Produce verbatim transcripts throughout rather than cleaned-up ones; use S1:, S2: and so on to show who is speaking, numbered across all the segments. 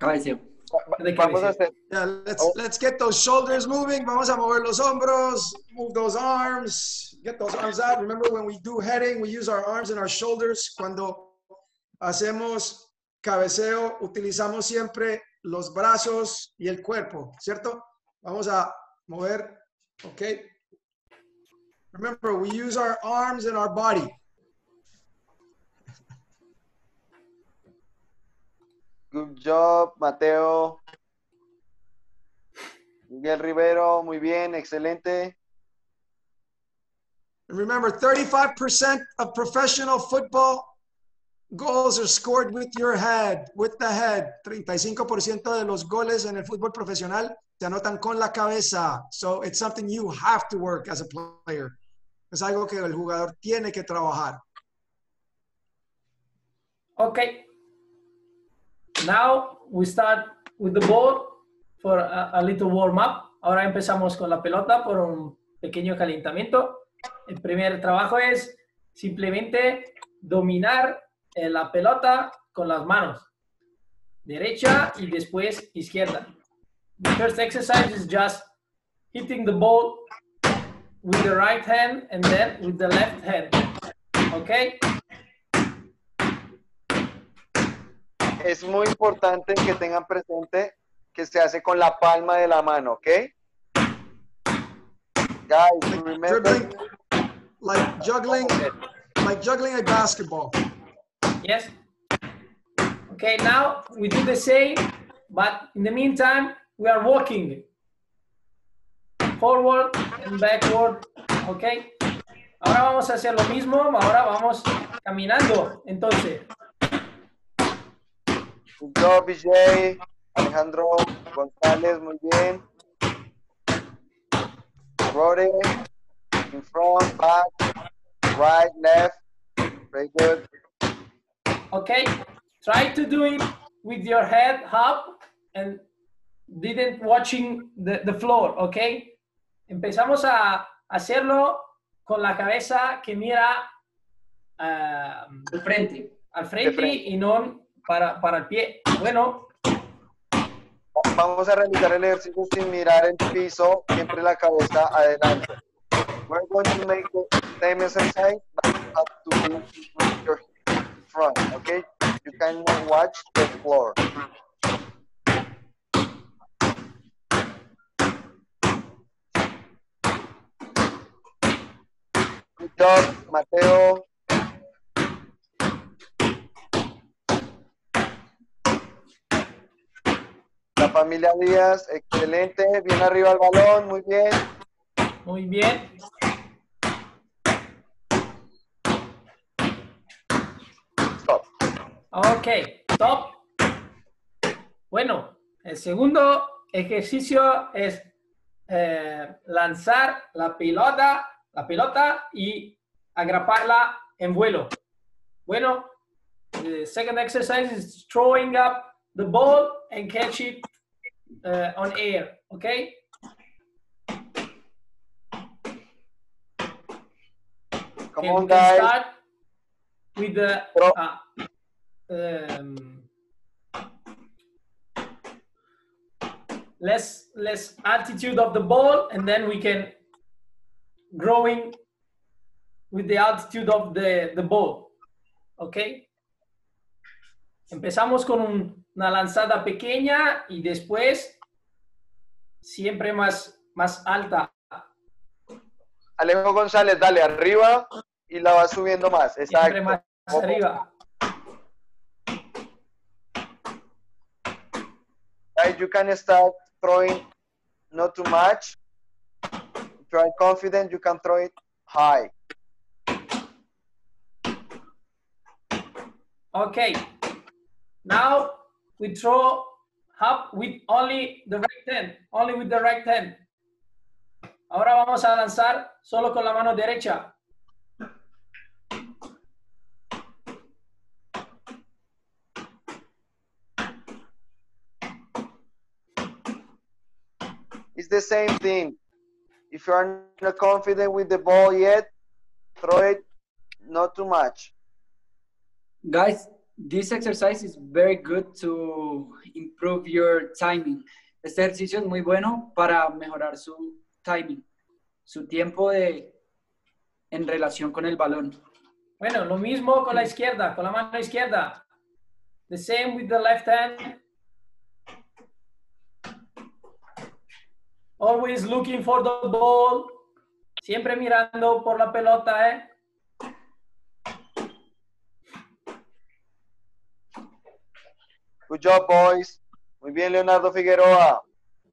S1: Cabeceo.
S2: De Vamos a hacer.
S3: Yeah, let's, oh. let's get those shoulders moving. Vamos a mover los hombros, move those arms, get those arms out. Remember when we do heading, we use our arms and our shoulders. Cuando hacemos cabeceo, utilizamos siempre los brazos y el cuerpo, ¿cierto? Vamos a mover, okay? Remember, we use our arms and our body.
S2: Good job, Mateo. Miguel Rivero, muy bien, excelente.
S3: Remember, thirty-five percent of professional football goals are scored with your head, with the head. treinta y cinco por ciento de los goles en el fútbol profesional se anotan con la cabeza. So it's something you have to work as a player. Es algo que el jugador tiene que trabajar.
S4: Okay. Now we start with the ball for a, a little warm up. Ahora empezamos con la pelota por un pequeño calentamiento. El primer trabajo es simplemente dominar eh, la pelota con las manos. Derecha y después izquierda. The first exercise is just hitting the ball with the right hand and then with the left hand. Okay?
S2: Es muy importante que tengan presente que se hace con la palma de la mano, ¿ok? Guys, remember.
S3: Dribbling, like juggling, like juggling a basketball.
S4: Yes. Okay, now we do the same, but in the meantime, we are walking forward and backward. Okay. Ahora vamos a hacer lo mismo, ahora vamos caminando, entonces.
S2: Good job, B J, Alejandro González, muy bien. Brody, in front, back, right, left, very good.
S4: Okay, try to do it with your head up and didn't watching the, the floor, okay? Empezamos a hacerlo con la cabeza que mira uh,
S1: al frente,
S4: al frente, frente. y no para, para el pie. Bueno.
S2: Vamos a realizar el ejercicio sin mirar el piso, siempre la cabeza adelante. We're going to make the same exercise, but you have to be with your front, okay? You cannot watch the floor. Good job, Mateo. La familia Díaz, excelente, bien arriba el balón, muy bien.
S4: Muy bien.
S2: Stop.
S4: Ok, stop. Bueno, el segundo ejercicio es eh, lanzar la pelota, la pelota y agraparla en vuelo. Bueno, the second exercise is throwing up the ball and catch it uh, on air, okay?
S2: Come
S4: okay,
S2: on,
S4: we
S2: guys.
S4: can start with the uh, um, less less altitude of the ball, and then we can growing with the altitude of the the ball, okay? Empezamos con un, una lanzada pequeña y después siempre más, más alta.
S2: Alejo González, dale arriba y la vas subiendo más. Exacto.
S4: Siempre más
S2: Ojo.
S4: arriba.
S2: Guys, you can start throwing not too much. If you are confident, you can throw it high.
S4: Okay. Now we throw up with only the right hand, only with the right hand. Ahora vamos a lanzar solo con la mano derecha.
S2: It's the same thing. If you are not confident with the ball yet, throw it not too much.
S1: Guys, This exercise is very good to improve your timing. Este ejercicio es muy bueno para mejorar su timing, su tiempo de, en relación con el balón.
S4: Bueno, lo mismo con la izquierda, con la mano izquierda. The same with the left hand. Always looking for the ball. Siempre mirando por la pelota, ¿eh?
S2: Good job, boys. Muy bien, Leonardo Figueroa.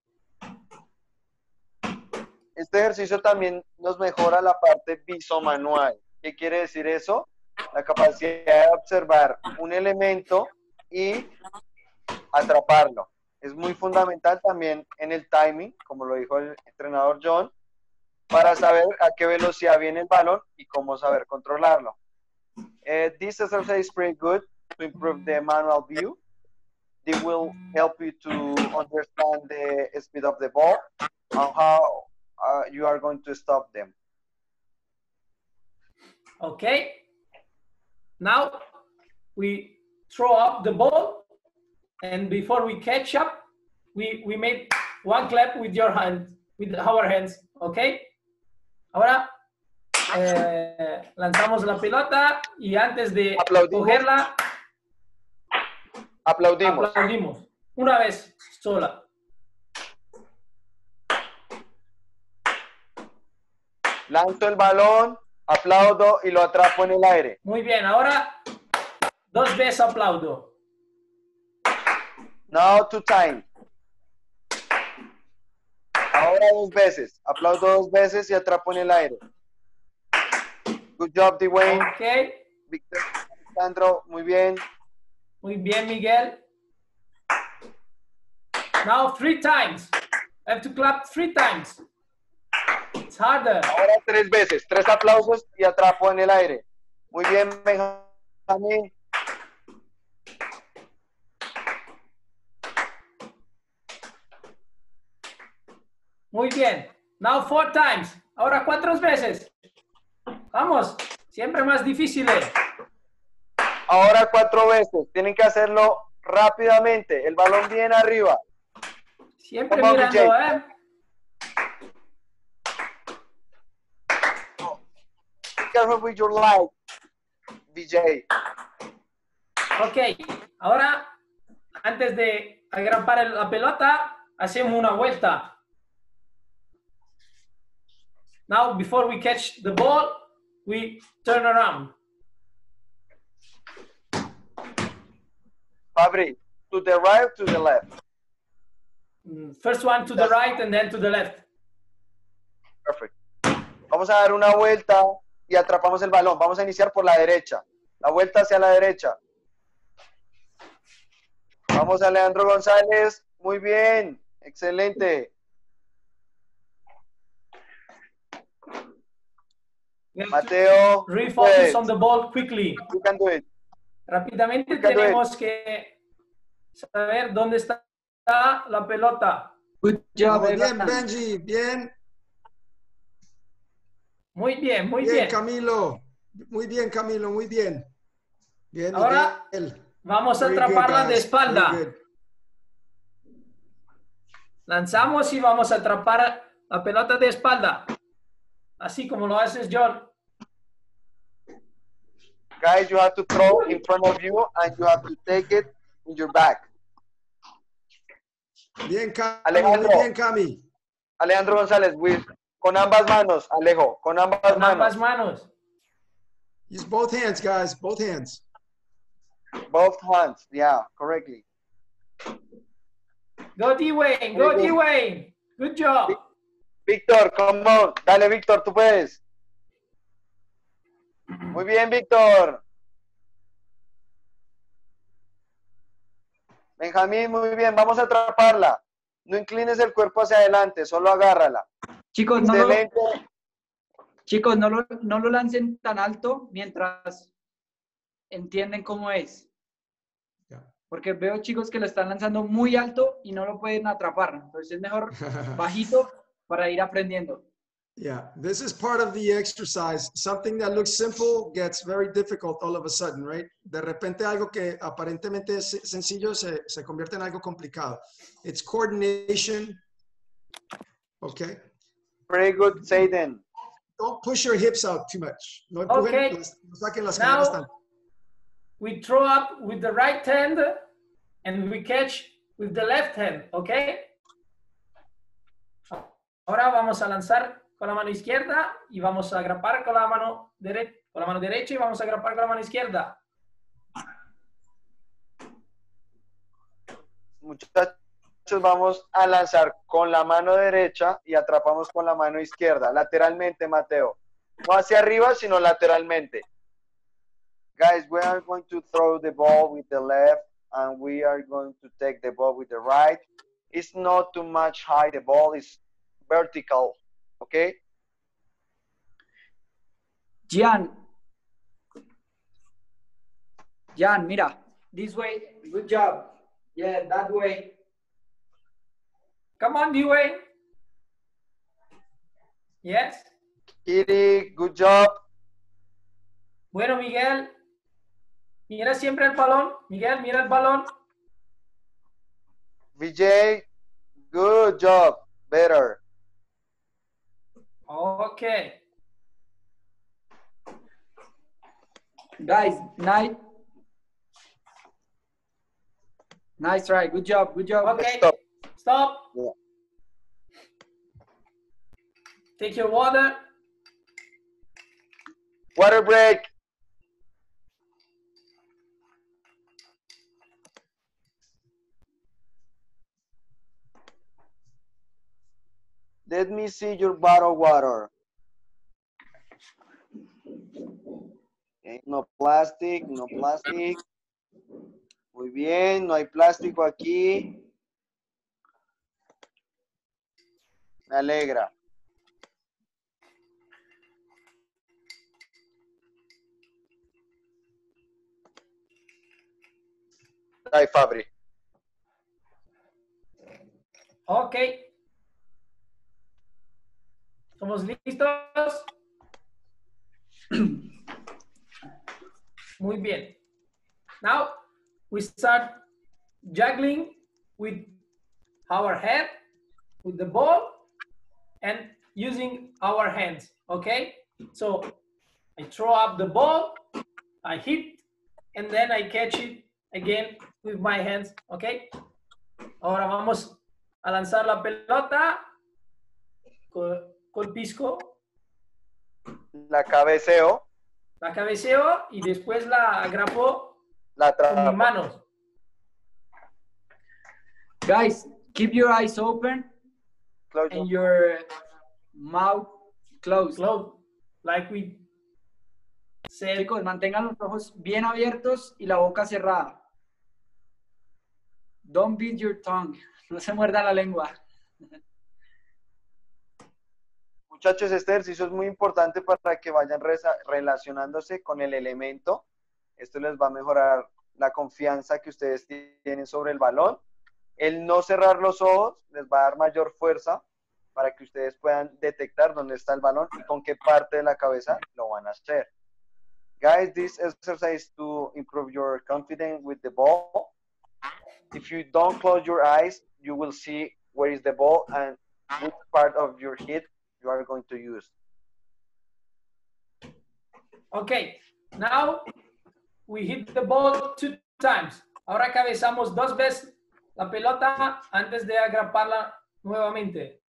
S2: Este ejercicio también nos mejora la parte visomanual. ¿Qué quiere decir eso? La capacidad de observar un elemento y atraparlo. Es muy fundamental también en el timing, como lo dijo el entrenador John, para saber a qué velocidad viene el balón y cómo saber controlarlo. Uh, this exercise is pretty good to improve the manual view. They will help you to understand the speed of the ball and how uh, you are going to stop them.
S4: Okay. Now we throw up the ball, and before we catch up, we, we made one clap with your hand, with our hands. Okay. Ahora eh, lanzamos la pelota y antes de
S2: Aplaudimos.
S4: cogerla,
S2: Aplaudimos.
S4: aplaudimos. Una vez sola.
S2: Lanzo el balón, aplaudo y lo atrapo en el aire.
S4: Muy bien, ahora dos veces aplaudo.
S2: Now two times. Ahora dos veces. Aplaudo dos veces y atrapo en el aire. Good job, Dwayne.
S4: Ok,
S2: Víctor, Alejandro, muy bien.
S4: muy bien, Miguel. Now three times. I have to clap three times. It's harder.
S2: Ahora tres veces. Tres aplausos y atrapo en el aire. Muy bien, Benjamín.
S4: Muy bien. Now four times. Ahora cuatro veces. Vamos. Siempre más difíciles.
S2: Ahora cuatro veces. Tienen que hacerlo rápidamente. El balón bien arriba.
S4: Siempre
S2: Come on,
S4: mirando,
S2: V J.
S4: ¿eh?
S2: Be careful with your light, V J.
S4: Ok. Ahora, antes de agarrar la pelota, hacemos una vuelta. Now, before we catch the ball, we turn around.
S2: Fabri, to the right or to the left?
S4: First one to the right and then to the left.
S2: Perfect. Vamos a dar una vuelta y atrapamos el balón. Vamos a iniciar por la derecha. La vuelta hacia la derecha. Vamos a Leandro González. Muy bien. Excelente. Mateo.
S4: Refocus
S2: pues,
S4: on the ball quickly.
S2: you can do it.
S4: Rápidamente
S2: You can do it.
S4: tenemos que saber dónde está la pelota.
S1: Good job,
S3: Vamos, bien,
S1: Evan.
S3: Benji, bien,
S4: Muy bien, muy
S3: bien,
S4: bien.
S3: Camilo. Muy bien, Camilo, muy bien. Bien,
S4: Ahora
S3: Miguel.
S4: vamos a
S3: Very good,
S4: atraparla de
S3: guys.
S4: espalda.
S3: Very good.
S4: Lanzamos y vamos a atrapar la pelota de espalda. Así como lo haces, John.
S2: Guys, you have to throw in front of you and you have to take it in your back.
S3: Bien, Cami,
S2: Alejandro.
S3: muy bien, Cami.
S2: Alejandro González, with, con ambas manos, Alejo, con ambas
S4: Con
S2: manos.
S4: ambas manos.
S3: Use both hands, guys, both hands.
S2: Both hands, yeah, correctly.
S4: Go D-Wayne, go
S2: Very good.
S4: D-Wayne. Good job.
S2: Víctor, come on. Dale, Víctor, tú puedes. Muy bien, Víctor. Benjamín, muy bien. Vamos a atraparla. No inclines el cuerpo hacia adelante, solo agárrala.
S1: Chicos, no lo,
S2: Excelente.
S1: chicos no, lo, no lo lancen tan alto mientras entienden cómo es.
S3: Ya.
S1: Porque veo chicos que lo están lanzando muy alto y no lo pueden atrapar. Entonces es mejor bajito para ir aprendiendo.
S3: Yeah, this is part of the exercise. Something that looks simple gets very difficult all of a sudden, right? De repente algo que aparentemente es sencillo se, se convierte en algo complicado. It's coordination. Okay.
S2: Very good, Zayden.
S3: Don't push your hips out too much. No empujen,
S4: Okay.
S3: las, no saquen las caderas
S4: Now
S3: tanto.
S4: we throw up with the right hand and we catch with the left hand, okay? Ahora vamos a lanzar con la mano izquierda y vamos a agrapar con la mano derecha, con la mano derecha y vamos a agrapar con la mano izquierda.
S2: Muchachos, vamos a lanzar con la mano derecha y atrapamos con la mano izquierda, lateralmente, Mateo. No hacia arriba, sino lateralmente. Guys, we are going to throw the ball with the left and we are going to take the ball with the right. It's not too much high, the ball is vertical, okay?
S1: Gian. Gian, mira. This way. Good job. Yeah, that way.
S4: Come on, Dewey. Yes.
S2: Kitty, good job.
S4: Bueno, Miguel. Mira siempre el balón. Miguel, mira el balón.
S2: Vijay, good job. Better.
S4: Okay.
S1: Guys, nice. Nice try. Good job. Good job.
S4: Okay.
S2: Stop.
S4: Stop.
S2: Yeah.
S4: Take your water.
S2: Water break. Let me see your bottle of water. Okay, no plastic, no plastic. Muy bien, no hay plástico aquí. Me alegra. Ay, Fabri.
S4: Okay. ¿Somos listos? Muy bien. Now we start juggling with our head, with the ball, and using our hands, okay? So I throw up the ball, I hit, and then I catch it again with my hands, okay? Ahora vamos a lanzar la pelota con, con pisco,
S2: La cabeceo,
S4: la cabeceo y después la agrapo
S2: la
S4: con mis
S2: atrapo.
S4: manos.
S1: Guys, keep your eyes open
S2: Close
S1: and
S2: your-
S1: your mouth closed.
S4: Close, like we said.
S1: Chicos, mantengan los ojos bien abiertos y la boca cerrada. Don't beat your tongue. No se muerda la lengua.
S2: Muchachos, este ejercicio es muy importante para que vayan reza- relacionándose con el elemento. Esto les va a mejorar la confianza que ustedes tienen sobre el balón. El no cerrar los ojos les va a dar mayor fuerza para que ustedes puedan detectar dónde está el balón y con qué parte de la cabeza lo van a hacer. Guys, this exercise to improve your confidence with the ball. If you don't close your eyes, you will see where is the ball and which part of your head you are going to use.
S4: Okay, now we hit the ball two times. Ahora cabezamos dos veces la pelota antes de agraparla nuevamente.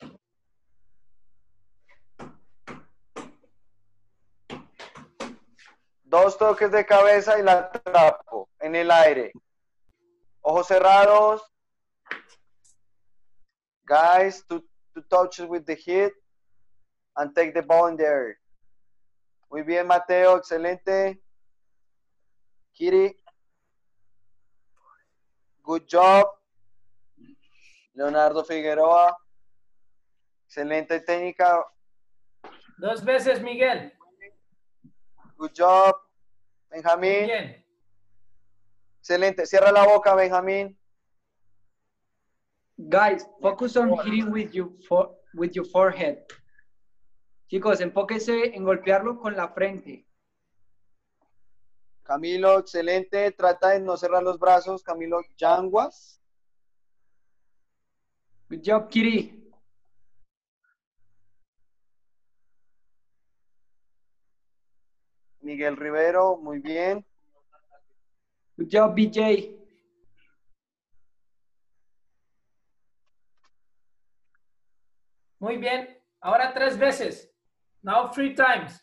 S2: Dos toques de cabeza y la atrapo en el aire. Ojos cerrados. Guys, two, two touches with the hit and take the ball in the air. Muy bien, Mateo, excelente. Kiri. Good job. Leonardo Figueroa. Excelente técnica.
S4: Dos veces, Miguel.
S2: Good job.
S4: Muy
S2: Benjamín.
S4: bien.
S2: Excelente. Cierra la boca, Benjamín.
S1: Guys, focus on hitting with your for, with your forehead. Chicos, enfóquense en golpearlo con la frente.
S2: Camilo, excelente. Trata de no cerrar los brazos. Camilo Yanguas.
S1: Good job, Kiri.
S2: Miguel Rivero, muy bien.
S1: Good job, B J.
S4: Muy bien. Ahora tres veces. Now three times.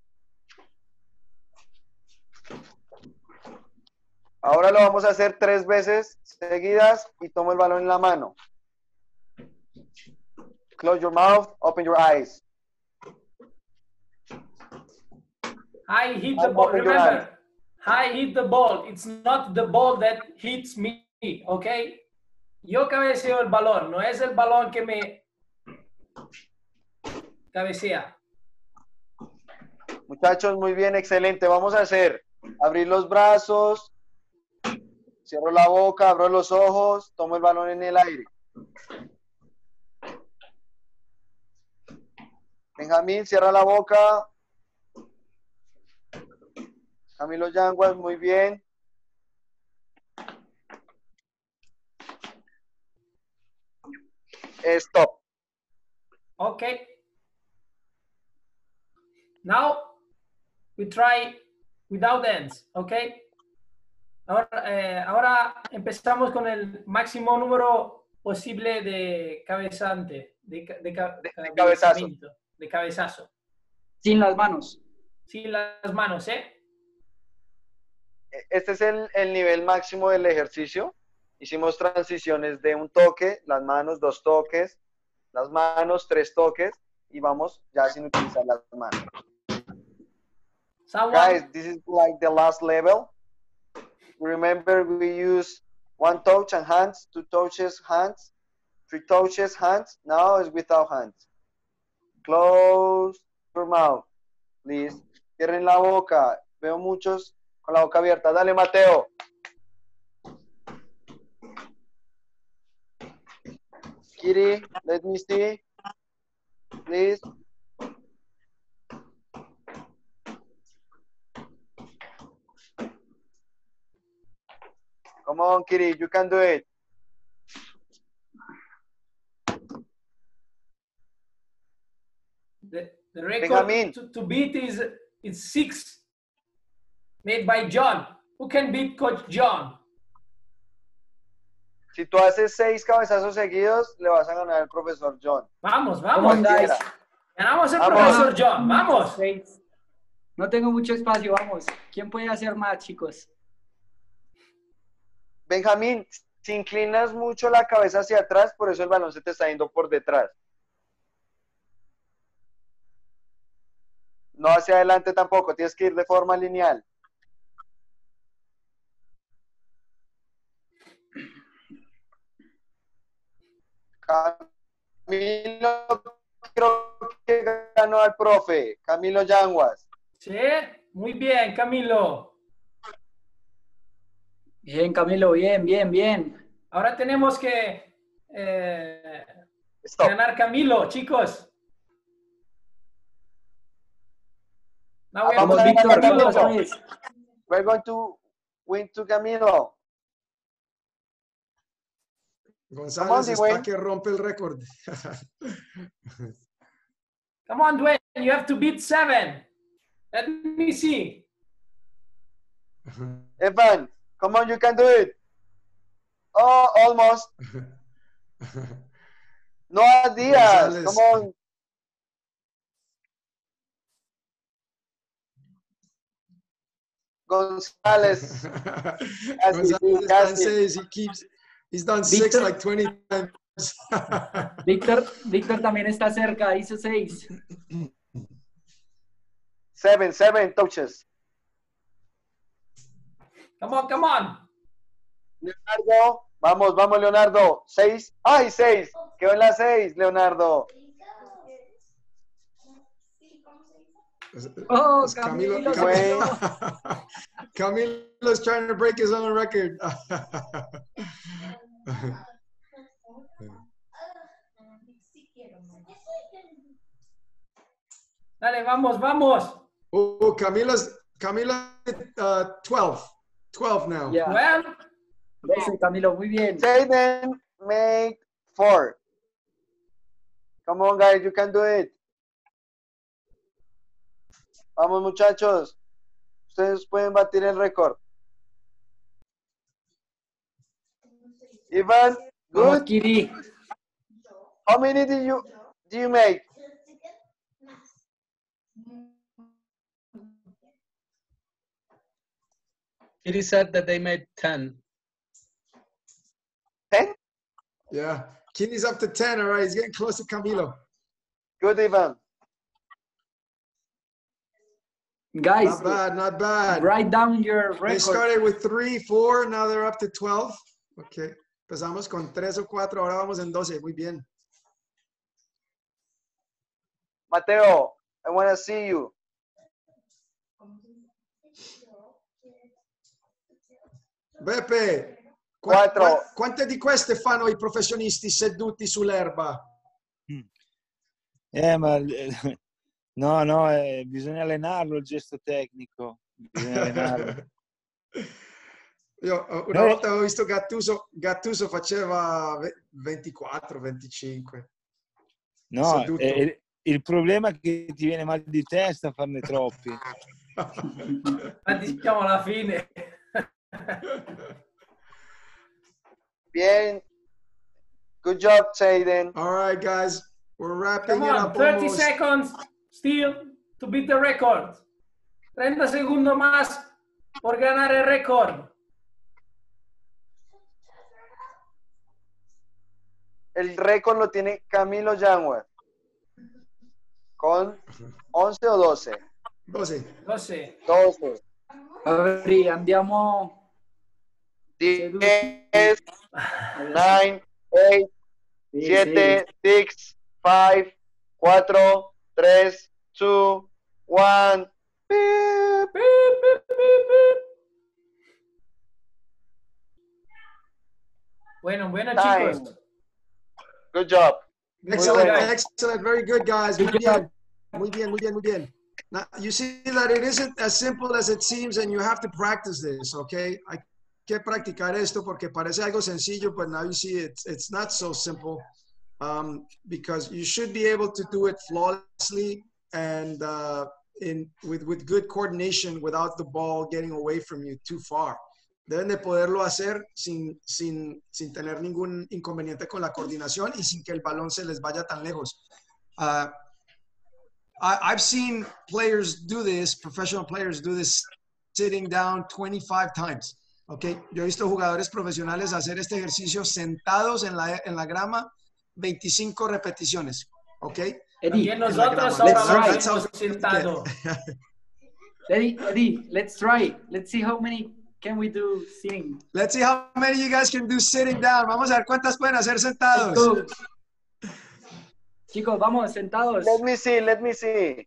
S2: Ahora lo vamos a hacer tres veces seguidas y tomo el balón en la mano. Close your mouth, open your eyes.
S4: I hit the
S2: I'm
S4: ball.
S2: open your
S4: Remember, I hit the ball. It's not the ball that hits me, okay? Yo cabeceo el balón, no es el balón que me cabecea.
S2: Muchachos, muy bien, excelente. Vamos a hacer, abrir los brazos, cierro la boca, abro los ojos, tomo el balón en el aire. Benjamín, cierra la boca. Camilo Yanguas, muy bien. Stop.
S4: Okay. Now we try without ends, okay? Ahora, eh, ahora empezamos con el máximo número posible de cabezante, de, de, ca-
S2: De- de cabezazo.
S4: de cabezazo.
S1: Sin las manos.
S4: Sí, las manos, ¿eh?
S2: Este es el, el nivel máximo del ejercicio. Hicimos transiciones de un toque, las manos, dos toques, las manos, tres toques, y vamos ya sin utilizar las manos.
S4: Someone,
S2: Guys, this is like the last level. Remember, we use one touch and hands, two touches, hands, three touches, hands. Now it's without hands. Close your mouth, please. Cierren la boca. Veo muchos con la boca abierta. Dale, Mateo. Kiri, let me see. Please. Come on, Kiri, you can do it.
S4: the, the record
S2: Benjamin.
S4: to, to beat is, is six, made by John. Who can beat Coach John?
S2: Si tú haces seis cabezazos seguidos, le vas a ganar al profesor John.
S4: Vamos,
S1: Come
S4: vamos.
S1: on, guys.
S4: Ganamos el
S2: Vamos.
S4: profesor John, vamos.
S1: Seis. No tengo mucho espacio, vamos. ¿Quién puede hacer más, chicos?
S2: Benjamín, si inclinas mucho la cabeza hacia atrás, por eso el balón se te está yendo por detrás. No hacia adelante tampoco, tienes que ir de forma lineal. Camilo, creo que ganó al profe, Camilo Yanguas.
S4: Sí, muy bien, Camilo.
S1: Bien, Camilo, bien, bien, bien.
S4: Ahora tenemos que eh,
S2: Stop.
S4: ganar Camilo, chicos. Now we
S2: Vamos
S4: have
S2: a
S4: to
S2: ganar
S4: beat
S2: Camilo.
S1: otra
S4: Camilo.
S1: vez.
S2: We're going to win to Camilo.
S3: González
S2: Dwayne.
S3: está que rompe el récord.
S4: Come on, Dwayne, you have to beat seven. Let me see.
S2: Evan, come on, you can do it. Oh, almost. Noah Diaz,
S3: González.
S2: come on. González.
S3: González
S2: sí,
S3: está en
S2: casi.
S3: seis. He keeps, he's done six
S1: Víctor.
S3: like twenty times.
S1: Víctor, Víctor también está cerca, hizo seis.
S2: Seven, seven touches.
S4: Come on, come on.
S2: Leonardo, vamos, vamos, Leonardo. Seis. ¡Ay, seis! Quedó en la seis, Leonardo.
S1: Oh,
S3: It's Camilo,
S1: Camilo,
S3: Camilo. Camilo's trying to break his own record.
S4: Dale, vamos, vamos.
S3: Oh, Camilo's, Camilo, uh, twelve. twelve now.
S1: Yeah.
S4: Well,
S1: Eso, Camilo, muy bien.
S2: Zayden made four. Come on, guys, you can do it. Vamos, muchachos. Ustedes pueden batir el récord. Ivan,
S1: Vamos,
S2: good.
S1: Kiri.
S2: How many do you do you make?
S5: It is said that they made ten.
S2: Ten?
S3: Yeah. Kini's up to ten. All right. He's getting close to Camilo.
S2: Good, Ivan.
S1: Guys,
S3: Not bad. Not bad.
S1: write down your
S3: They
S1: record.
S3: started with three, four. Now they're up to twelve. Okay. Empezamos con tres o cuatro. Ahora vamos en doce. Muy bien.
S2: Mateo, I want to see you.
S3: Beppe. qu-
S2: Quattro.
S3: qu- Quante di queste fanno i professionisti seduti sull'erba?
S6: Eh, ma eh, no, no, eh, bisogna allenarlo il gesto tecnico. Bisogna allenarlo.
S3: Io eh, una
S6: Eh.
S3: volta avevo visto Gattuso, Gattuso faceva ve- ventiquattro, venticinque.
S6: No,
S3: Seduto.
S6: eh, il problema è che ti viene mal di testa a farne troppi.
S4: ma diciamo alla fine.
S2: Bien. Good job, Zayden.
S3: All right, guys, we're wrapping
S4: Come
S3: it
S4: on,
S3: up
S4: thirty
S3: almost.
S4: seconds still to beat the record. treinta segundos más por ganar el récord.
S2: El récord lo tiene Camilo Janwer. Con once o doce.
S3: doce.
S4: No sé.
S2: doce.
S1: Vabbè, andiamo.
S2: diez, nueve, ocho,
S1: Sì,
S2: siete, seis, cinco, cuatro, tres, dos, uno. Beep.
S4: Beep, beep, beep, beep. Bueno, bueno,
S2: Time.
S4: chicos.
S2: Good job.
S3: Excellent,
S2: bueno.
S3: excellent, very good, guys. Muy
S1: Good
S3: bien, muy bien, muy bien, muy bien. Now, you see that it isn't as simple as it seems, and you have to practice this, okay? Hay que practicar esto porque parece algo sencillo, but now you see it's, it's not so simple, um, because you should be able to do it flawlessly and uh, in, with, with good coordination without the ball getting away from you too far. Deben de poderlo hacer sin, sin, sin tener ningún inconveniente con la coordinación y sin que el balón se les vaya tan lejos. Uh, I, I've seen players do this, professional players do this sitting down twenty-five times. Okay, yo he visto jugadores profesionales hacer este ejercicio sentados en la, en la grama veinticinco repeticiones. Okay.
S1: Eddie,
S4: También nosotros
S3: grama.
S1: Let's
S4: ahora
S1: try.
S3: That's how
S4: vamos sentado.
S1: Eddie, Eddie, let's try. Let's see how many can we do sitting.
S3: Let's see how many of you guys can do sitting down. Vamos a ver cuántas pueden hacer
S1: Let's
S3: sentados.
S1: go. Chicos, vamos, sentados.
S2: Let me see, let me see.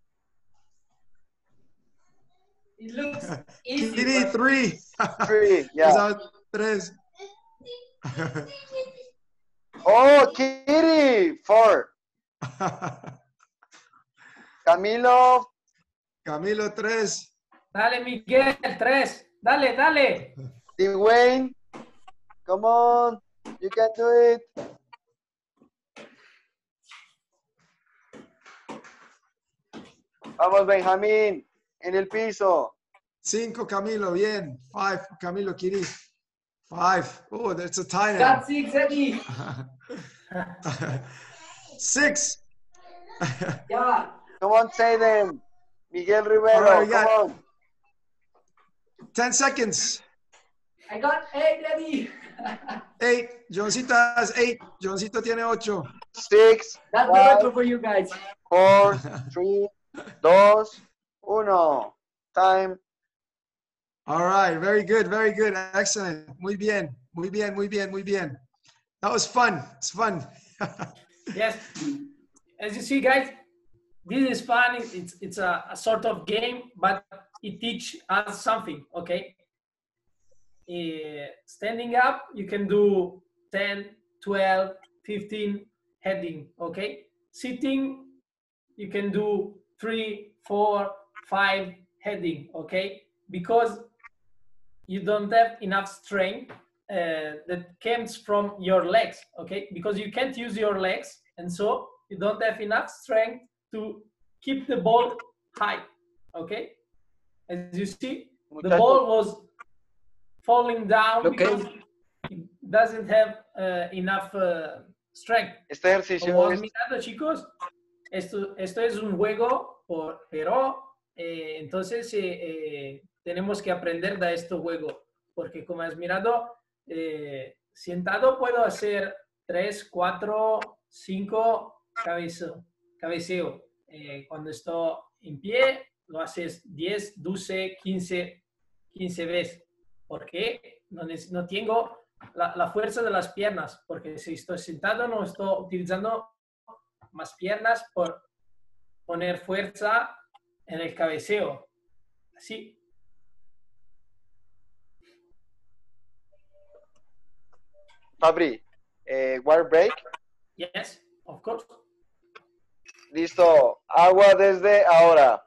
S4: It looks easy.
S3: Kitty,
S4: but-
S3: three.
S2: Three, yeah.
S3: Esa- Tres.
S2: Oh, Kitty, four. Camilo,
S3: Camilo, tres.
S4: Dale, Miguel, tres. Dale, dale.
S2: Dwayne, come on, you can do it. Vamos, Benjamín, en el piso.
S3: Cinco, Camilo, bien. Five, Camilo, Kiri. Five. Oh, that's a tie now.
S4: Got six, Eddie.
S3: Six.
S1: Yeah.
S2: Come on, say them. Miguel Rivero,
S3: All right, we
S2: come
S3: got-
S2: on.
S3: Ten seconds.
S1: I got eight, Eddie.
S3: Eight. Johncito has eight. Johncito tiene ocho.
S2: Six,
S1: That's the
S2: five,
S1: record for you guys.
S2: four, three, dos, uno. Time.
S3: All right. Very good. Very good. Excellent. Muy bien. Muy bien. Muy bien. Muy bien. That was fun. It's fun.
S4: Yes. As you see, guys, this is fun. It's it's, it's a, a sort of game, but it teaches us something. Okay. Uh, standing up, you can do ten, twelve, fifteen heading. Okay. Sitting, you can do three, four, five heading, okay? Because you don't have enough strength uh, that comes from your legs, okay? Because you can't use your legs, and so you don't have enough strength to keep the ball high, okay? As you see, the
S2: Muchachos,
S4: ball was falling down
S1: Okay.
S4: because it doesn't have uh, enough uh, strength.
S2: este ejercicio
S4: Como han
S2: es,
S4: mirado, chicos, esto, esto es un juego, por, pero eh, entonces eh, eh, tenemos que aprender de este juego, porque como has mirado, eh, sentado puedo hacer tres, cuatro, cinco cabezeo. cabeceo. Eh, cuando estoy en pie, lo haces diez, doce, quince, quince veces, porque no, no tengo la, la fuerza de las piernas, porque si estoy sentado no estoy utilizando más piernas por poner fuerza en el cabeceo. Así.
S2: Fabri, eh, water break.
S4: Yes, of course.
S2: Listo, agua desde ahora.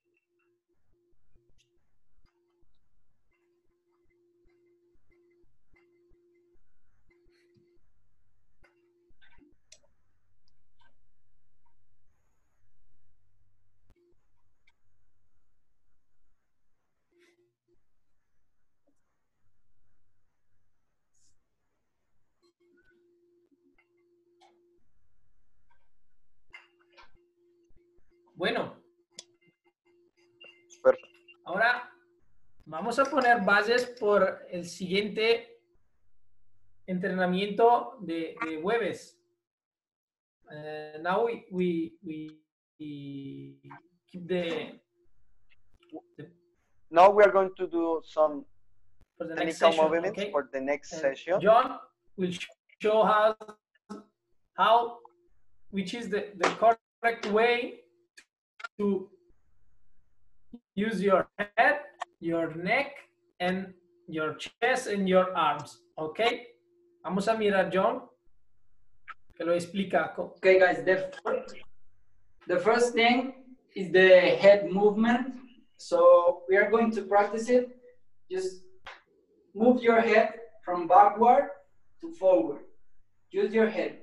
S4: Bueno,
S2: Perfecto.
S4: ahora vamos a poner bases por el siguiente entrenamiento de, de jueves. Uh, now we, we, we, we keep the, the
S2: Now we are going to do some
S4: for the next
S2: technical
S4: session,
S2: movements
S4: okay?
S2: for the next
S4: And
S2: session.
S4: John will show us how, which is the, the correct way to use your head, your neck, and your chest and your arms, okay? Vamos a mirar, John, que lo explica.
S1: Okay, guys, the, the first thing is the head movement. So we are going to practice it. Just move your head from backward to forward. Use your head.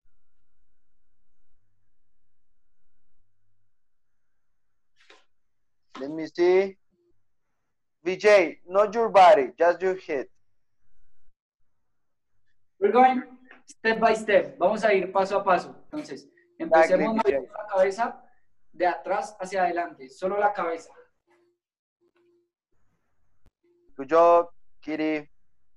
S2: Let me see. V J, not your body, just your head.
S1: We're going step by step. Vamos a ir paso a paso. Entonces, empecemos
S2: Exactly,
S1: moviendo la cabeza de atrás hacia adelante. Solo la cabeza.
S2: Good job, Kitty.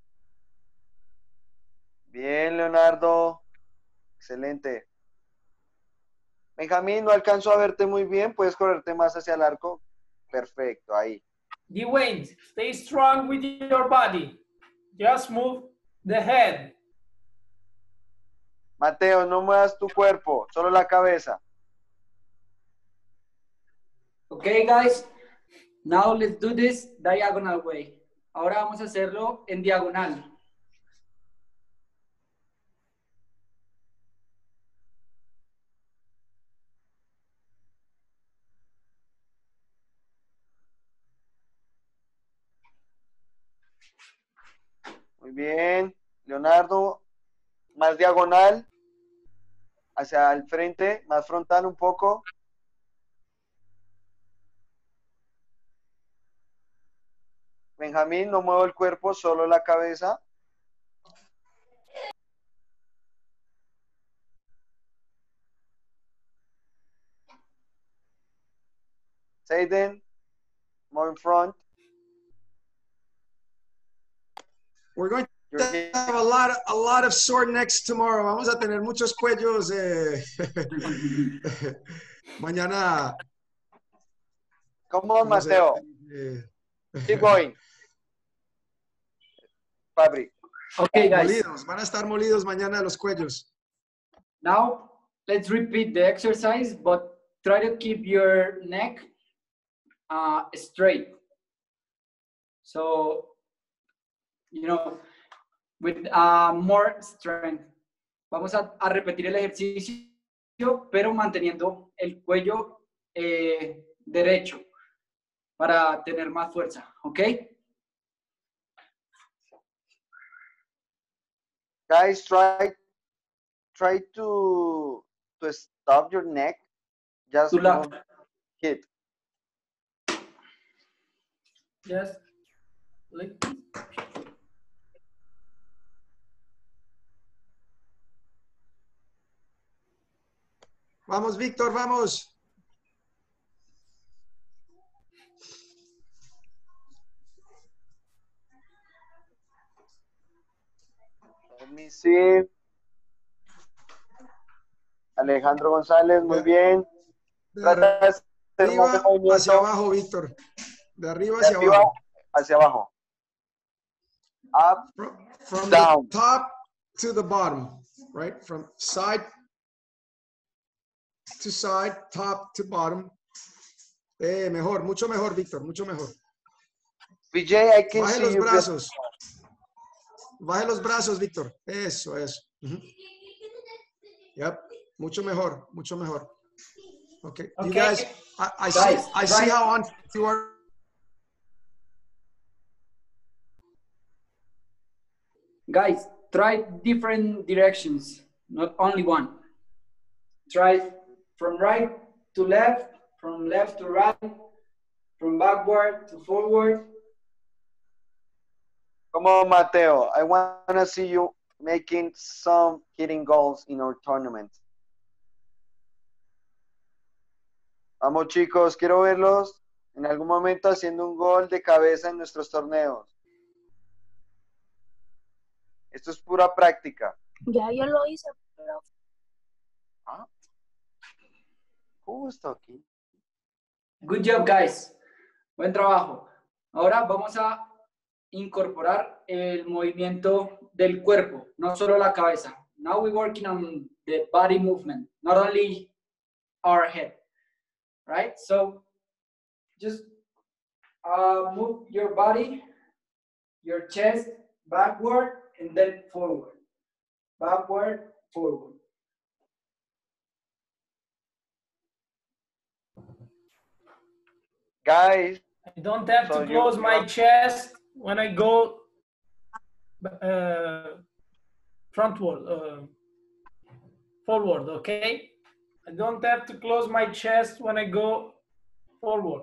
S2: Bien, Leonardo. Excelente. Benjamín, no alcanzo a verte muy bien. ¿Puedes correrte más hacia el arco? Perfecto, ahí.
S4: Dwayne, stay strong with your body. Just move the head.
S2: Mateo, no muevas tu cuerpo, solo la cabeza.
S1: Okay, guys. Now let's do this diagonal way. Ahora vamos a hacerlo en diagonal.
S2: Muy bien. Leonardo, más diagonal. Hacia el frente, más frontal un poco. Benjamín, no muevo el cuerpo, solo la cabeza. Seiden, more in front.
S3: We're going
S2: Your
S3: to
S2: head.
S3: have a lot, a lot of sore necks tomorrow. Vamos a tener muchos cuellos eh, mañana.
S2: Come on,
S3: Vamos a-
S2: Mateo.
S3: eh,
S2: Keep going. Fabri.
S1: Okay, guys.
S3: molidos, van a estar molidos mañana los cuellos.
S1: Now let's repeat the exercise, but try to keep your neck uh, straight. So, you know, with uh, more strength. Vamos a, a repetir el ejercicio, pero manteniendo el cuello eh, derecho para tener más fuerza, ¿ok?
S2: Guys, try try to to stop your neck. Just
S1: To lock.
S2: move, hit.
S4: Just like
S3: Vamos, Víctor, vamos.
S2: Let me see. Alejandro González, muy bien.
S3: De
S2: Trata de hacer
S3: arriba
S2: más movimiento
S3: hacia abajo, Víctor. De arriba
S2: de
S3: hacia
S2: arriba
S3: abajo.
S2: hacia abajo. Up,
S3: From, from
S2: down.
S3: the top to the bottom, right? From side to side, top to bottom. Eh, mejor, mucho mejor, Víctor, mucho mejor.
S2: V J, I can
S3: Baje
S2: see
S3: los
S2: you.
S3: brazos. Baje los brazos, Víctor. Eso, eso. Ujú. Yep. Mucho mejor, mucho mejor. Okay. You
S4: Okay.
S3: guys, I, I see,
S1: Guys,
S3: I see
S1: right.
S3: how on you are.
S1: Guys, try different directions, not only one. Try from right to left, from left to right, from backward to forward.
S2: Come on, Mateo. I want to see you making some hitting goals in our tournament. Vamos, chicos, quiero verlos en algún momento haciendo un gol de cabeza en nuestros torneos. Esto es pura práctica.
S7: Ya yo lo hice, pero
S2: Ah, justo aquí.
S1: Good job, guys. Buen trabajo. Ahora vamos a incorporar el movimiento del cuerpo, no solo la cabeza. Now we're working on the body movement, not only our head, right? So just uh, move your body, your chest backward and then forward. Backward, forward.
S2: Guys,
S4: I don't have
S2: So
S4: to
S2: you-
S4: close
S2: you
S4: my
S2: have-
S4: chest when I go uh, frontward, uh, forward, okay? I don't have to close my chest when I go forward.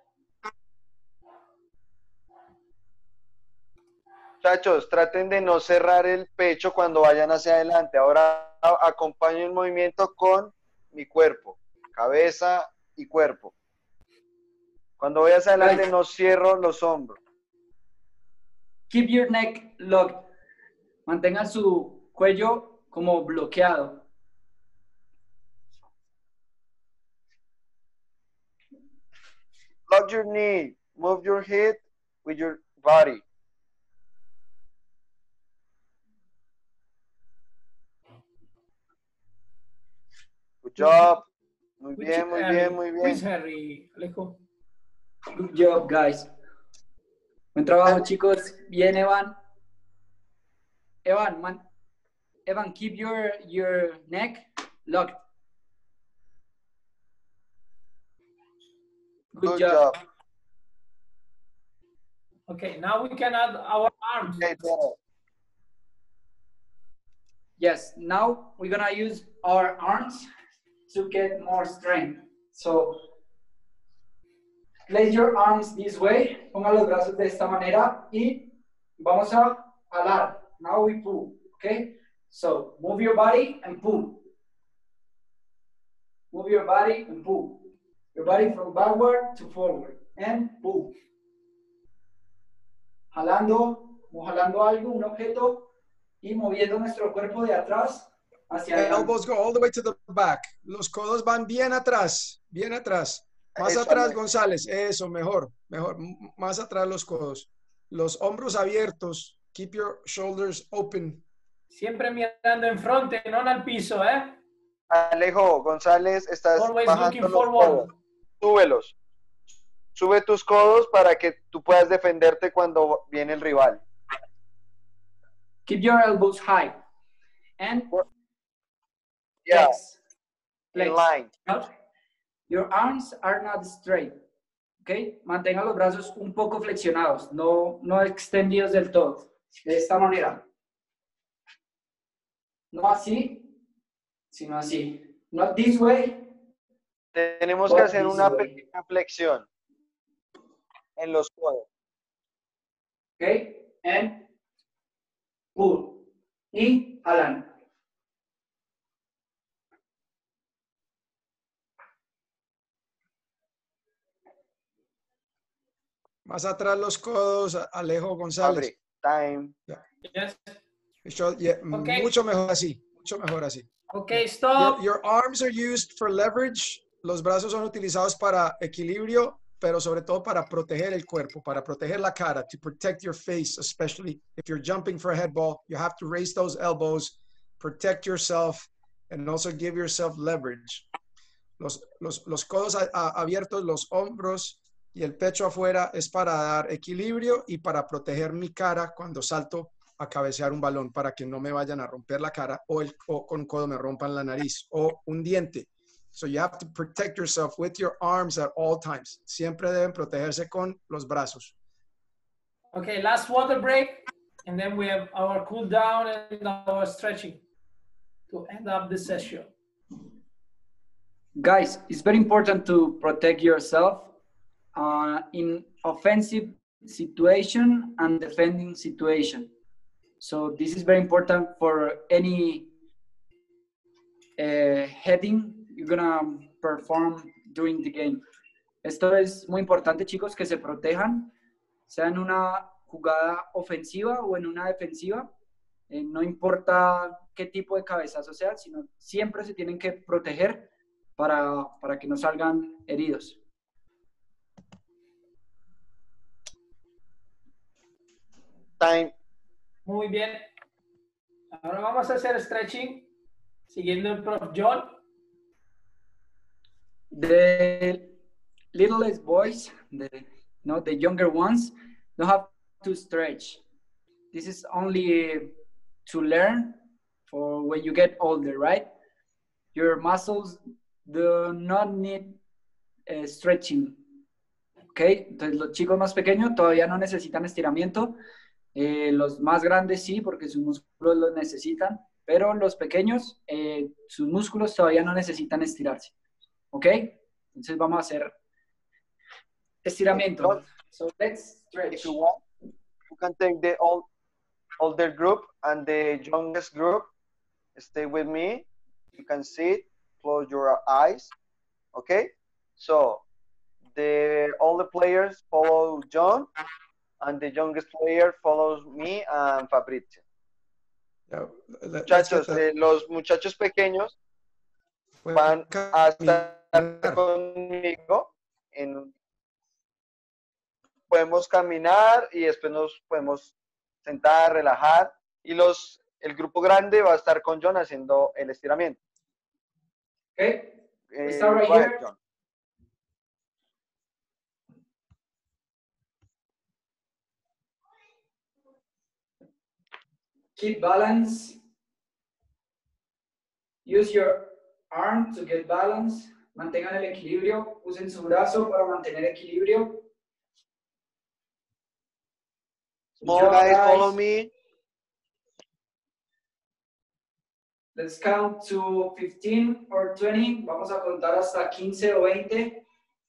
S2: muchachos, traten de no cerrar el pecho cuando vayan hacia adelante. Ahora a- acompaño el movimiento con mi cuerpo, cabeza y cuerpo. Cuando voy hacia adelante no cierro los hombros.
S1: Keep your neck locked. Mantengan su cuello como bloqueado.
S2: Lock your knee, move your head with your body. Good job. Muy
S4: Which
S2: bien, muy
S4: Harry?
S2: bien, muy
S4: Who is
S2: bien.
S4: Harry, Alejo?
S1: Good job, guys. Buen trabajo, chicos. Bien, Evan. Evan, man. Evan, keep your, your neck locked. Good,
S2: Good
S1: job.
S2: job.
S4: Okay, now we can add our arms.
S2: Okay, better.
S1: Yes, now we're gonna use our arms to get more strength. So, place your arms this way. Ponga los brazos de esta manera y vamos a jalar. Now we pull, okay? So, move your body and pull. Move your body and pull. Your body from backward to forward and pull. Jalando, o jalando algo, un objeto y moviendo nuestro cuerpo de atrás hacia
S3: The
S1: adelante.
S3: elbows go all the way to the back. Los codos van bien atrás, bien atrás. Más
S2: Eso,
S3: atrás,
S2: Alejo.
S3: González. Eso, mejor, mejor. M- Más atrás los codos. Los hombros abiertos. Keep your shoulders open.
S4: Siempre mirando en frente, no al piso, ¿eh?
S2: Alejo González, estás
S4: Always
S2: bajando
S4: looking
S2: los
S4: forward.
S2: codos. Súbelos. Sube tus codos para que tú puedas defenderte cuando viene el rival.
S1: Keep your elbows high and
S2: Yeah,
S1: flex.
S2: in
S1: Flex.
S2: line.
S1: Out. Your arms are not straight. ¿Ok? Mantenga los brazos un poco flexionados, no, no extendidos del todo. De esta manera. No así, sino así. Not this way.
S2: Tenemos que hacer una pequeña flexión en los codos.
S1: ¿Ok? And pull. Y jalan.
S3: Más atrás los codos, Alejo González.
S2: Time.
S4: Yes.
S3: Yo- yeah,
S4: Okay.
S3: Mucho mejor así, mucho mejor así.
S4: Okay, stop.
S3: Your, your arms are used for leverage. Los brazos son utilizados para equilibrio, pero sobre todo para proteger el cuerpo, para proteger la cara, to protect your face, especially if you're jumping for a head ball. You have to raise those elbows, protect yourself, and also give yourself leverage. Los, los, los codos a- a- abiertos, los hombros y el pecho afuera es para dar equilibrio y para proteger mi cara cuando salto a cabecear un balón, para que no me vayan a romper la cara o, el, o con un codo me rompan la nariz o un diente. So you have to protect yourself with your arms at all times. Siempre deben protegerse con los brazos.
S4: Okay, last water break, and then we have our cool down and our stretching to end up the session.
S1: Guys, it's very important to protect yourself uh, in offensive situation and defending situation. So this is very important for any uh, heading you're gonna perform during the game. Esto es muy importante, chicos, que se protejan, sea en una jugada ofensiva o en una defensiva. Eh, no importa qué tipo de cabezazo sea, sino siempre se tienen que proteger para, para que no salgan heridos.
S2: Time.
S4: Muy bien. Ahora vamos a hacer stretching, siguiendo el prof John.
S1: The littlest boys, the, no, the younger ones, don't have to stretch. This is only to learn for when you get older, right? Your muscles do not need uh, stretching. ¿Ok? Entonces los chicos más pequeños todavía no necesitan estiramiento. Eh, los más grandes sí, porque sus músculos los necesitan, pero los pequeños, eh, sus músculos todavía no necesitan estirarse. ¿Ok? Entonces vamos a hacer estiramiento. So let's stretch.
S2: If you want, you can take the old, older group and the youngest group. Stay with me. You can sit, close your eyes. Okay? So the older players follow John, and the youngest player follows me and Fabrizio.
S3: Yeah, let- let's
S2: Muchachos,
S3: get the-
S2: eh, los muchachos pequeños
S3: pueden
S2: van a estar
S3: caminar.
S2: conmigo. En, podemos caminar y después nos podemos sentar, relajar. Y los, el grupo grande va a estar con John haciendo el estiramiento.
S1: Okay?
S2: Eh,
S1: Está right
S2: go ahead,
S1: here.
S2: John.
S1: Keep balance. Use your arm to get balance. Mantengan el equilibrio. Usen su brazo para mantener equilibrio.
S2: Small
S1: Good job,
S2: guys, follow me.
S1: Let's count to fifteen or twenty. Vamos a contar hasta quince o veinte.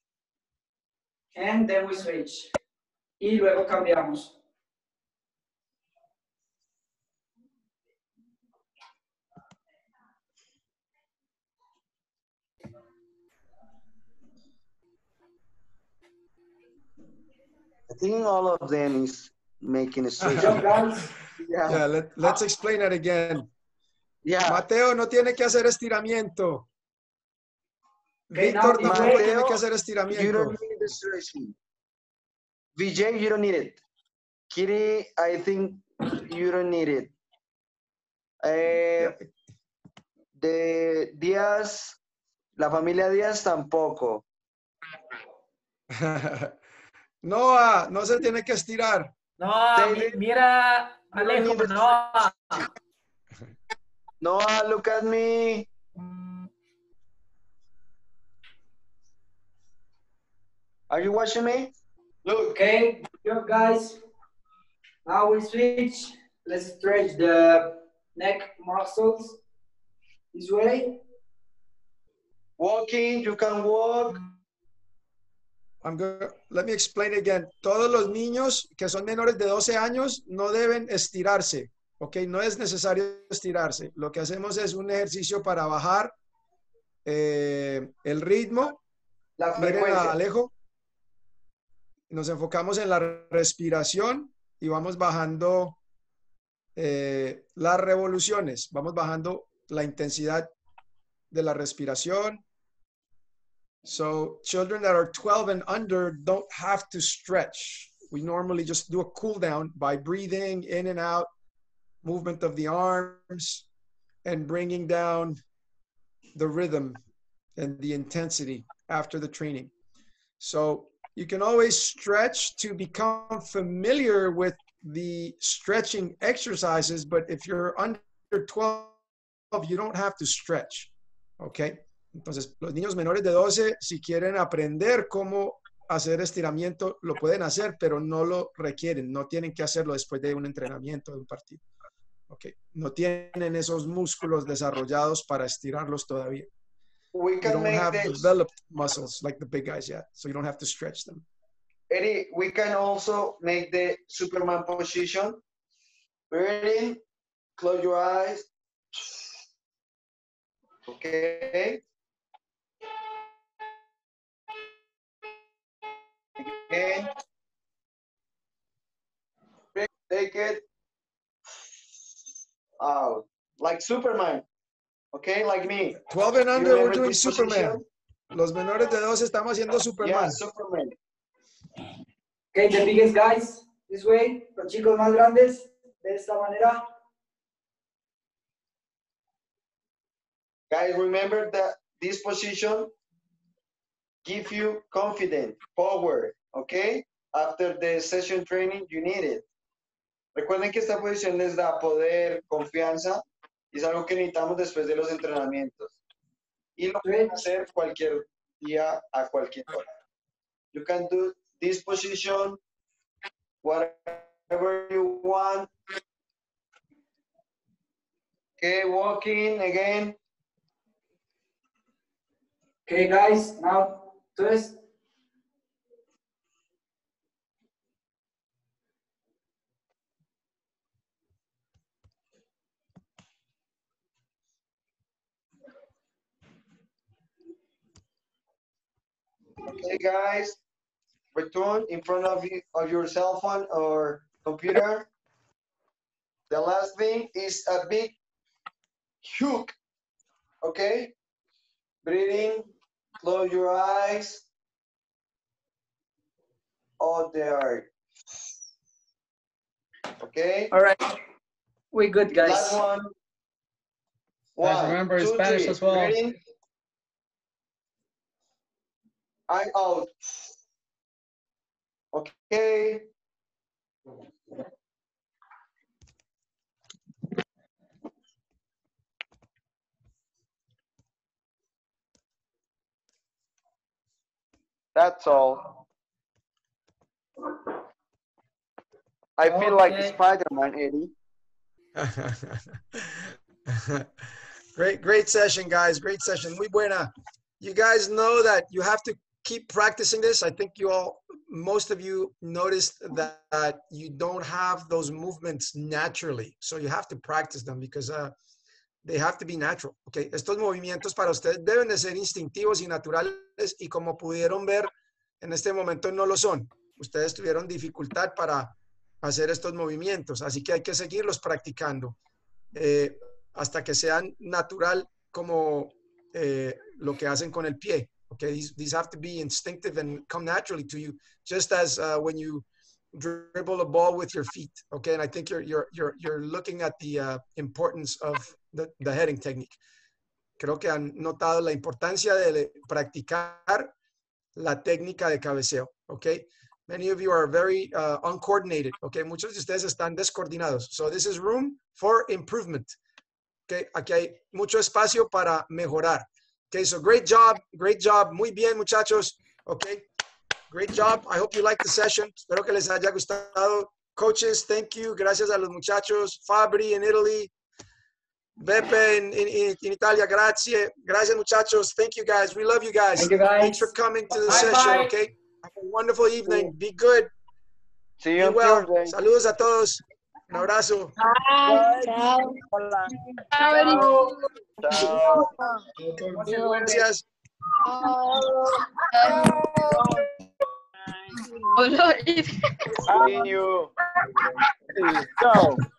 S1: And then we switch. Y luego cambiamos.
S2: I think all of them is making a
S1: Good job, guys.
S2: Yeah.
S3: Yeah, let, let's explain it again.
S2: Yeah.
S3: Mateo no tiene que hacer estiramiento.
S1: Okay, now
S3: Víctor
S1: this
S3: tampoco
S1: way.
S3: tiene que hacer
S2: You
S3: estiramiento.
S2: don't need the stretching. V J, you don't need it. Kitty, I think you don't need it. Eh, de Díaz, la familia Díaz tampoco.
S3: Noah, no se tiene que estirar.
S4: No,
S2: David,
S4: mi- mira,
S2: you don't
S4: Alejo,
S2: need the
S4: no.
S2: Noah, look at me. Are you watching me? Look.
S1: Okay, good job, guys. Now we switch. Let's stretch the neck muscles this way.
S2: Walking, you can walk.
S3: I'm good. Let me explain again. Todos los niños que son menores de doce años no deben estirarse. Ok, no es necesario estirarse. Lo que hacemos es un ejercicio para bajar eh, el ritmo.
S2: La
S3: Miren
S2: frecuencia.
S3: a Alejo. Nos enfocamos en la respiración y vamos bajando eh, las revoluciones. Vamos bajando la intensidad de la respiración. So children that are twelve and under don't have to stretch. We normally just do a cool down by breathing in and out, movement of the arms, and bringing down the rhythm and the intensity after the training. So you can always stretch to become familiar with the stretching exercises, but if you're under twelve, you don't have to stretch, okay? Entonces, los niños menores de doce, si quieren aprender cómo hacer estiramiento, lo pueden hacer, pero no lo requieren, no tienen que hacerlo después de un entrenamiento, de un partido. Okay. No tienen esos músculos desarrollados para estirarlos todavía.
S2: We
S3: You
S2: can
S3: don't
S2: make
S3: have
S2: this.
S3: developed muscles like the big guys yet, so you don't have to stretch them.
S2: Eddie, we can also make the Superman position. Ready? Close your eyes. Okay. Again. Take it out. Like Superman. Okay, like me.
S3: twelve and
S2: You
S3: under, we're
S2: remember
S3: doing
S2: this
S3: Superman.
S2: position?
S3: Los menores de doce estamos haciendo Superman.
S2: Yeah, Superman.
S1: Okay, the biggest guys this way. Los chicos más grandes de esta manera.
S2: Guys, remember that this position gives you confidence, power, okay? After the session training, you need it. Recuerden que esta posición les da poder, confianza, y es algo que necesitamos después de los entrenamientos. Y lo pueden hacer cualquier día, a cualquier hora. You can do this position, whatever you want. Okay, walking again.
S1: Okay, guys, now twist.
S2: Okay, guys, return in front of you of your cell phone or computer. The last thing is a big hook. Okay, breathing. Close your eyes. Oh, there. Okay.
S1: All right, we good, guys.
S2: Last one.
S5: Guys,
S2: One,
S5: remember
S2: two,
S5: Spanish
S2: three.
S5: as well.
S2: Breathing. I out. Okay. That's all. I feel like
S4: Okay.
S2: Spider-Man, Eddie.
S3: Great, great session, guys. Great session. Muy buena. You guys know that you have to keep practicing this. I think you all, most of you noticed that, that you don't have those movements naturally. So you have to practice them because uh, they have to be natural. Okay. Estos movimientos para ustedes deben de ser instintivos y naturales y como pudieron ver, en este momento no lo son. Ustedes tuvieron dificultad para hacer estos movimientos, así que hay que seguirlos practicando eh, hasta que sean natural como eh, lo que hacen con el pie. Okay, these, these have to be instinctive and come naturally to you, just as uh, when you dribble a ball with your feet. Okay, and I think you're you're you're you're looking at the uh, importance of the, the heading technique. Creo que han notado la importancia de practicar la técnica de cabeceo. Okay. Many of you are very uh, uncoordinated, okay? Muchos de ustedes están descoordinados. So this is room for improvement, okay? Aquí hay mucho espacio para mejorar. Okay, so great job, great job. Muy bien, muchachos, okay? Great job. I hope you liked the session. Espero que les haya gustado. Coaches, thank you. Gracias a los muchachos. Fabri in Italy. Beppe in, in, in Italia. Grazie. Gracias, muchachos. Thank you, guys. We love you guys.
S1: Thank you, guys.
S3: Thanks for coming to the
S4: Bye,
S3: session,
S4: bye.
S3: okay? Have a wonderful evening. Be good.
S2: See
S3: Be
S2: you on
S3: well.
S2: Thursday.
S3: Saludos a todos. Un abrazo.
S7: Chao.
S2: Chao.
S3: Gracias.
S2: See you.
S6: Ciao.